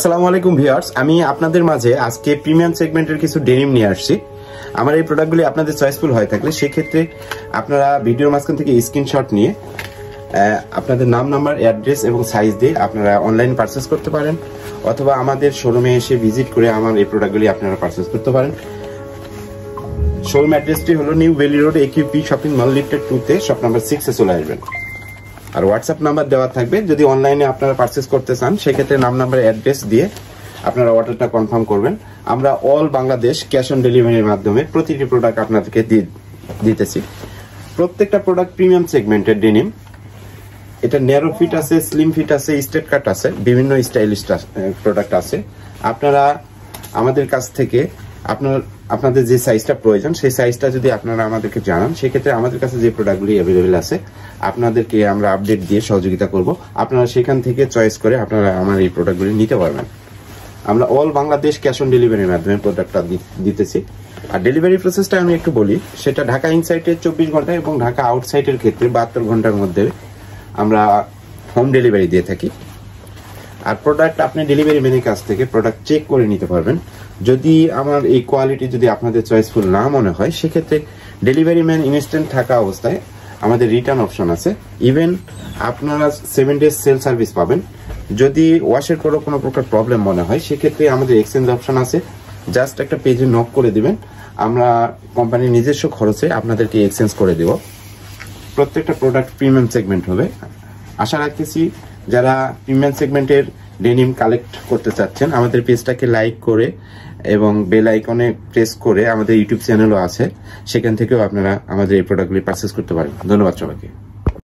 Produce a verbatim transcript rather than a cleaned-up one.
আসসালামু আলাইকুম ভিউয়ার্স, আমি আপনাদের মাঝে আজকে প্রিমিয়াম সেগমেন্টের কিছু ডেনিম নিয়ে আসছি। আমার এই প্রোডাক্টগুলি আপনাদের চয়েসফুল হয়ে থাকলে সেক্ষেত্রে আপনারা ভিডিওর মাঝখান থেকে স্ক্রিনশট নিয়ে আপনাদের নাম, নাম্বার, অ্যাড্রেস এবং সাইজ দিয়ে আপনারা অনলাইন পারচেস করতে পারেন, অথবা আমাদের শোরুমে এসে ভিজিট করে আমার এই প্রোডাক্টগুলি আপনারা পারচেস করতে পারেন। শোরুম অ্যাড্রেসটি হলো new valley road, AQP shopping mall, lifted two তে শপ নাম্বার সিক্স এ চলে আসবেন। আর হোয়াটসঅ্যাপ নাম্বার দেওয়া থাকবে, যদি অনলাইনে আপনারা পারচেস করতে চান সেক্ষেত্রে নাম, নাম্বার, অ্যাড্রেস দিয়ে আপনারা অর্ডারটা কনফার্ম করবেন। আমরা অল বাংলাদেশ ক্যাশ অন ডেলিভারির মাধ্যমে প্রতিটি প্রোডাক্ট আপনাদেরকে দিতেছি। প্রত্যেকটা প্রোডাক্ট প্রিমিয়াম সেগমেন্টের ডেনিম। এটা ন্যারো ফিট আছে, স্লিম ফিট আছে, স্ট্রেট কাট আছে, বিভিন্ন স্টাইলিশ প্রোডাক্ট আছে। আপনারা আমাদের কাছ থেকে আপনার আপনাদের যে সাইজটা প্রয়োজন সেই সাইজটা যদি আপনারা আমাদেরকে জানান, সেক্ষেত্রে আমাদের কাছে যে প্রোডাক্টগুলি অ্যাভেলেবেল আছে আপনাদেরকে আমরা আপডেট দিয়ে সহযোগিতা করব। আপনারা সেখান থেকে চয়েস করে আপনারা আমার এই প্রোডাক্টগুলি নিতে পারবেন। আমরা অল বাংলাদেশ ক্যাশ অন ডেলিভারির মাধ্যমে প্রোডাক্টটা দিতেছি। আর ডেলিভারি প্রসেসটা আমি একটু বলি, সেটা ঢাকা ইনসাইডের চব্বিশ ঘন্টা এবং ঢাকা আউটসাইডের ক্ষেত্রে বাহাত্তর ঘন্টার মধ্যে আমরা হোম ডেলিভারি দিয়ে থাকি। আর প্রোডাক্ট আপনি ডেলিভারি ম্যানের কাছ থেকে প্রোডাক্ট চেক করে নিতে পারবেন। যদি আমার এই কোয়ালিটি যদি আপনাদের চয়েসফুল না মনে হয়, সেক্ষেত্রে ডেলিভারি ম্যান ইনস্ট্যান্ট থাকা অবস্থায় আমাদের রিটার্ন অপশন আছে। ইভেন আপনারা সেভেন ডেজ সেল সার্ভিস পাবেন। যদি ওয়াশের পরও কোনো প্রকার প্রবলেম মনে হয়, সেক্ষেত্রে আমাদের এক্সচেঞ্জ অপশন আছে। জাস্ট একটা পেজে নক করে দিবেন, আমরা কোম্পানির নিজস্ব খরচে আপনাদেরকে এক্সচেঞ্জ করে দেব। প্রত্যেকটা প্রোডাক্ট প্রিমিয়াম সেগমেন্ট হবে। আশা রাখতেছি যারা প্রিমিয়াম সেগমেন্টের ডেনিম কালেক্ট করতে চাচ্ছেন, আমাদের পেজটাকে লাইক করে এবং বেল আইকনে প্রেস করে, আমাদের ইউটিউব চ্যানেলও আছে, সেখান থেকেও আপনারা আমাদের এই প্রোডাক্টগুলি পারচেস করতে পারেন। ধন্যবাদ সবাইকে।